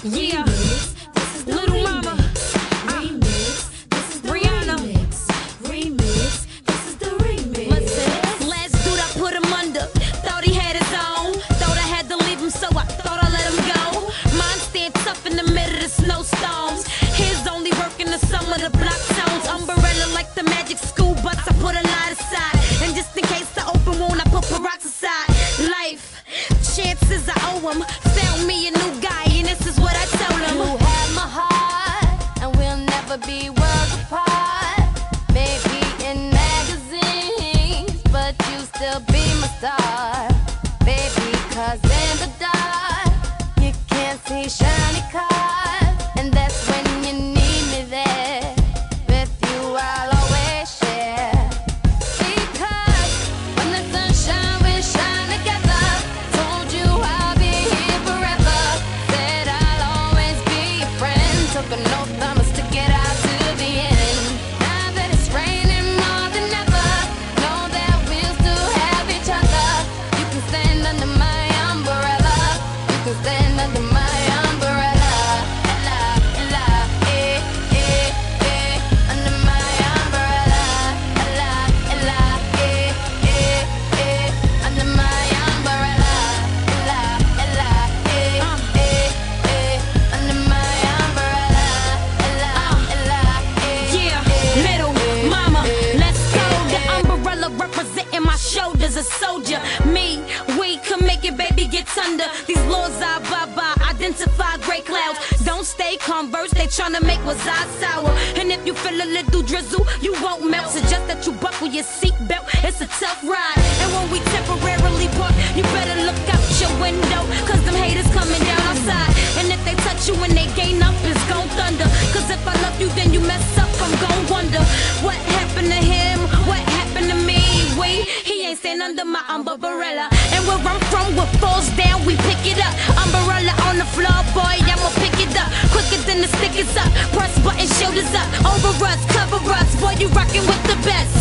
Yeah, Little Mama, Rihanna. Listen, last dude I put him under. Thought he had his own. Thought I had to leave him, so I thought I let him go. Mine stand tough in the middle of the snowstorms. His only work in the summer, the block tones. Umbrella like the magic school bus, I put a lot aside. And just in case the open wound, I put peroxide. Life, chances I owe him. Found me a new guy, and this is what I told him. You have my heart, and we'll never be worlds apart. Maybe in magazines, but you still be my star. Baby, 'cause in the dark, you can't see shiny cars. And that's when you need me there. With you, I'll always share. Because when the sunshine, we shine together. Told you I'll be here forever. Said I'll always be your friend. Took an oath, I'ma stick it out to the end. Now that it's raining more than ever, know that we'll still have each other. You can stand under my umbrella. You can stand under my umbrella. Ella, Ella, under my umbrella. Ella, Ella, under my umbrella. Ella, Ella, under my umbrella. Ella, Ella, Yeah, Little Mama, let's go. The umbrella representing my shoulders, a soldier. Me, we can make it, baby, get under. These laws I abide by, identify gray clouds. Don't stay converse, they tryna make what's eye sour. And if you feel a little drizzle, you won't melt. Suggest that you buckle your seatbelt, it's a tough ride. And when we temporarily park, you better look out your window, 'cause them haters coming down outside. And if they touch you when they gain up, it's gon' thunder. 'Cause if I love you, then you mess up, I'm gon' wonder what happened to him, what happened to me. He ain't stand under my umbrella. And where I'm from, what falls down, we pick it up. Umbrella on the floor, boy, I'ma pick it up. Quicker than the stick is up, press button, shoulders up. Over us, cover us, boy, you rockin' with the best.